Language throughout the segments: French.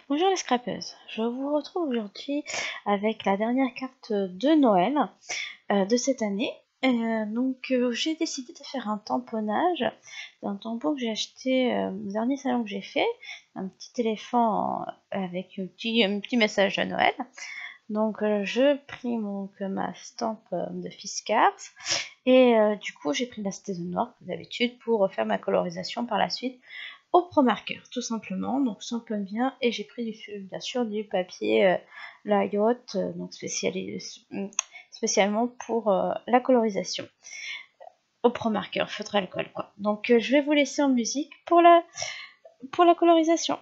Bonjour les scrapeuses, je vous retrouve aujourd'hui avec la dernière carte de Noël de cette année. J'ai décidé de faire un tamponnage d'un tampon que j'ai acheté au dernier salon que j'ai fait, un petit éléphant avec un petit message de Noël. Je pris ma stampe de Fiskars et du coup j'ai pris la Citizen Noire comme d'habitude pour faire ma colorisation par la suite au Pro Marker, tout simplement. Donc ça peut bien, et j'ai pris bien sûr du papier Layot, spécialement pour la colorisation au Pro Marker, feutre alcool quoi. Je vais vous laisser en musique pour la colorisation.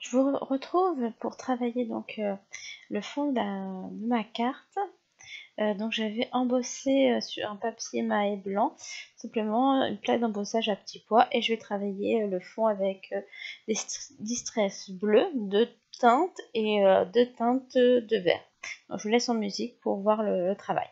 Je vous retrouve pour travailler donc le fond de ma carte. Donc j'avais embossé sur un papier maillet blanc, simplement une plaque d'embossage à petits pois, et je vais travailler le fond avec des distress bleus, deux teintes et deux teintes de vert. Donc je vous laisse en musique pour voir le travail.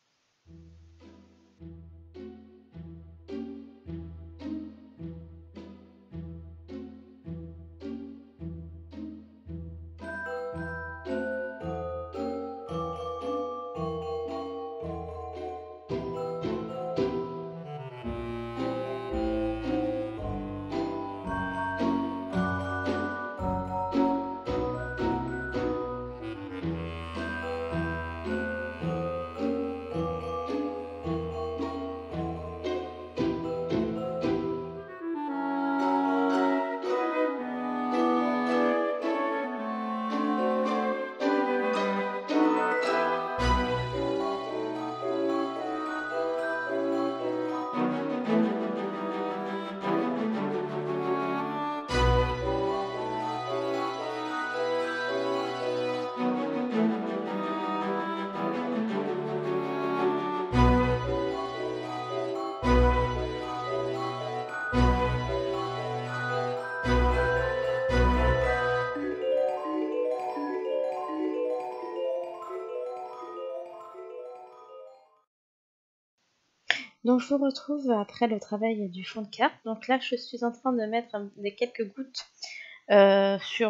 Donc je vous retrouve après le travail du fond de carte. Donc là je suis en train de mettre des quelques gouttes sur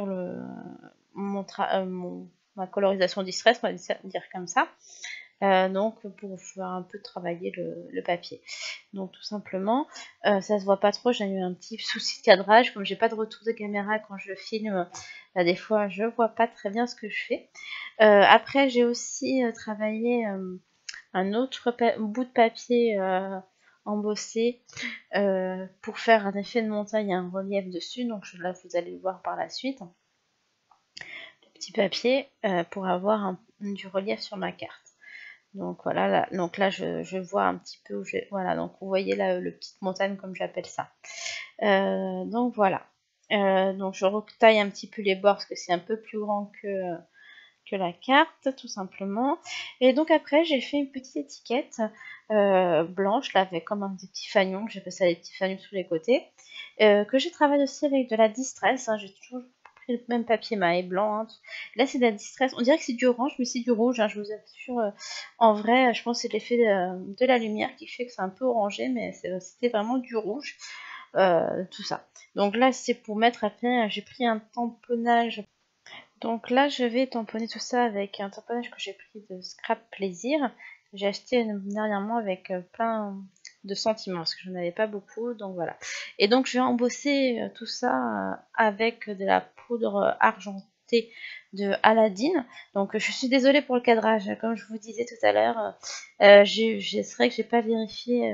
ma colorisation distress, on va dire comme ça. Donc pour faire un peu travailler le papier. Donc tout simplement, ça se voit pas trop, j'ai eu un petit souci de cadrage, comme j'ai pas de retour de caméra quand je filme, des fois je vois pas très bien ce que je fais. Après j'ai aussi travaillé un autre bout de papier embossé pour faire un effet de montagne et un relief dessus, donc là vous allez le voir par la suite. Le petit papier pour avoir du relief sur ma carte. Donc voilà, donc là je vois un petit peu où voilà, donc vous voyez là le petite montagne comme j'appelle ça. Donc voilà. Donc je retaille un petit peu les bords parce que c'est un peu plus grand que la carte, tout simplement. Et donc après j'ai fait une petite étiquette blanche là avec comme des petits fanions, j'ai fait ça des petits fanions sur les côtés, que j'ai travaillé aussi avec de la distress, hein, j'ai toujours le même papier maillet blanc, hein. Là c'est de la distress, on dirait que c'est du orange mais c'est du rouge, hein, je vous assure, en vrai je pense que c'est l'effet de la lumière qui fait que c'est un peu orangé, mais c'était vraiment du rouge, tout ça. Donc là c'est pour mettre après, j'ai pris un tamponnage, donc là je vais tamponner tout ça avec un tamponnage que j'ai pris de Scrap Plaisir, j'ai acheté dernièrement avec plein de sentiments parce que je n'en avais pas beaucoup, donc voilà. Et donc je vais embosser tout ça avec de la poudre argentée de Aladdin. Donc je suis désolée pour le cadrage, comme je vous disais tout à l'heure, c'est vrai que j'ai pas vérifié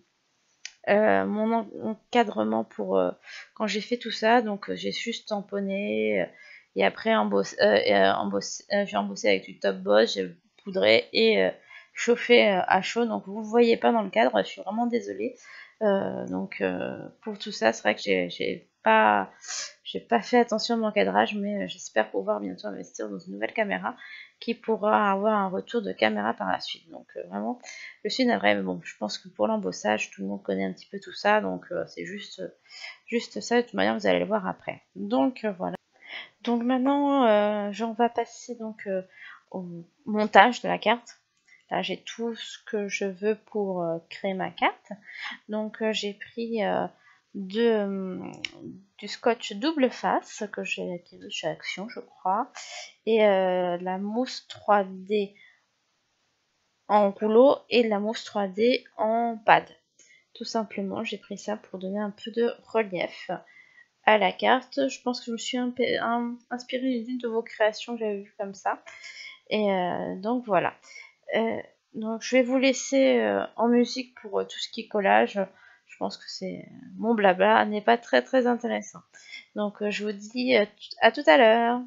mon encadrement pour quand j'ai fait tout ça, donc j'ai juste tamponné et après j'ai embossé avec du Top Boss, j'ai poudré et chauffé à chaud, donc vous ne voyez pas dans le cadre, je suis vraiment désolée. Donc pour tout ça, c'est vrai que j'ai pas fait attention à mon cadrage, mais j'espère pouvoir bientôt investir dans une nouvelle caméra qui pourra avoir un retour de caméra par la suite. Donc vraiment, je suis navrée, mais bon, je pense que pour l'embossage, tout le monde connaît un petit peu tout ça, donc c'est juste ça, de toute manière, vous allez le voir après. Donc voilà. Donc maintenant, j'en vais passer donc au montage de la carte. Là, j'ai tout ce que je veux pour créer ma carte. Donc j'ai pris du scotch double face que j'ai acquis chez Action, je crois, et la mousse 3D en rouleau et la mousse 3D en pad. Tout simplement, j'ai pris ça pour donner un peu de relief à la carte. Je pense que je me suis inspirée d'une de vos créations que j'avais vues comme ça. Et donc voilà. Donc je vais vous laisser en musique pour tout ce qui est collage. Je pense que mon blabla n'est pas très très intéressant. Donc je vous dis à tout à l'heure.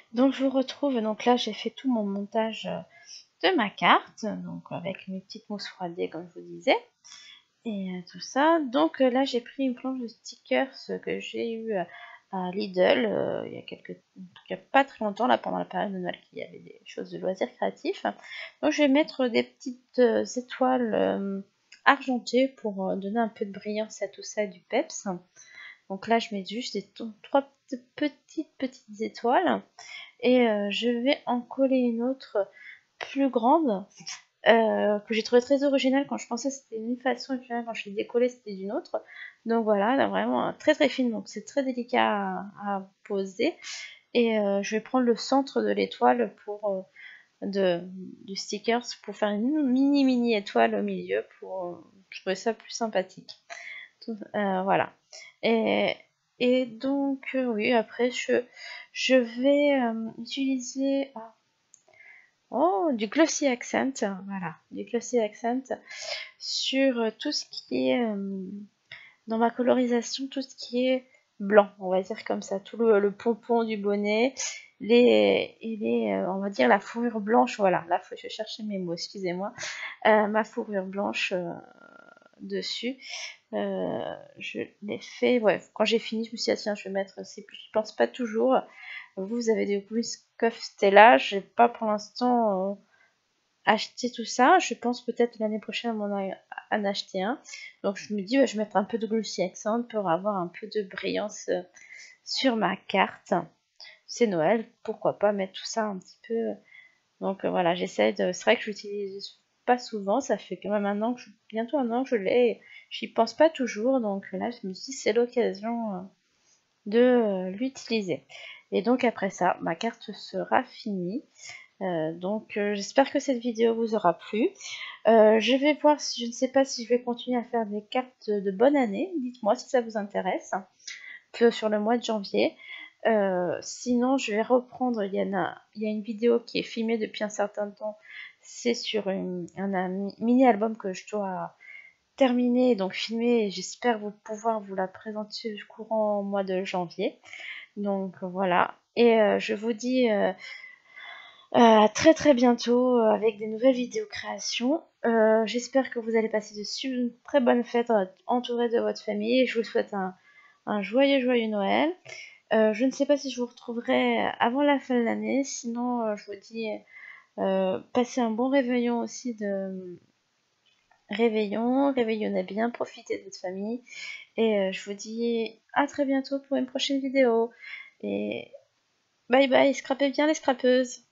Donc je vous retrouve, donc là j'ai fait tout mon montage de ma carte, donc avec mes petites mousses froidées comme je vous disais, et tout ça. Donc là j'ai pris une planche de stickers que j'ai eu à Lidl il y a pas très longtemps, là pendant la période de Noël, qu'il y avait des choses de loisirs créatifs. Donc je vais mettre des petites étoiles argentées pour donner un peu de brillance à tout ça et du peps. Donc là je mets juste trois petites étoiles. Et je vais en coller une autre plus grande que j'ai trouvé très originale. Quand je pensais que c'était d'une façon et puis quand je l'ai décollée c'était d'une autre. Donc voilà, elle a vraiment très très fine, donc c'est très délicat à poser. Et je vais prendre le centre de l'étoile pour du stickers pour faire une mini étoile au milieu pour trouver ça plus sympathique. Voilà. Et, et donc, oui, après, je vais utiliser du glossy accent, voilà, du glossy accent sur tout ce qui est, dans ma colorisation, tout ce qui est blanc, on va dire comme ça, tout le pompon du bonnet, on va dire la fourrure blanche, voilà, là, je vais chercher mes mots, excusez-moi, ma fourrure blanche dessus. Je l'ai fait, ouais, quand j'ai fini, je me suis dit, ah, tiens, je vais mettre, je pense pas toujours. Vous avez des Whiscoff Stella, j'ai pas pour l'instant acheté tout ça. Je pense peut-être l'année prochaine en acheter un. Donc je me dis, je vais mettre un peu de Glossy Accent pour avoir un peu de brillance sur ma carte. C'est Noël, pourquoi pas mettre tout ça un petit peu. Donc voilà, j'essaie de. C'est vrai que je l'utilise pas souvent, ça fait quand même bientôt un an que je l'ai. J'y pense pas toujours, donc là je me dis c'est l'occasion de l'utiliser. Et donc après ça, ma carte sera finie. Donc j'espère que cette vidéo vous aura plu. Je vais voir si je ne sais pas si je vais continuer à faire des cartes de bonne année. Dites-moi si ça vous intéresse. Que sur le mois de janvier. Sinon, je vais reprendre. Il y a une vidéo qui est filmée depuis un certain temps. C'est sur un mini-album que je dois terminer, donc filmer. Et j'espère pouvoir vous la présenter courant mois de janvier. Donc voilà. Et je vous dis à très très bientôt avec des nouvelles vidéos créations. J'espère que vous allez passer de très bonnes fêtes entourées de votre famille. Je vous souhaite un joyeux Noël. Je ne sais pas si je vous retrouverai avant la fin de l'année, sinon je vous dis passez un bon réveillon aussi de réveillonnez bien, profitez de votre famille et je vous dis à très bientôt pour une prochaine vidéo et bye bye, scrapez bien les scrapeuses.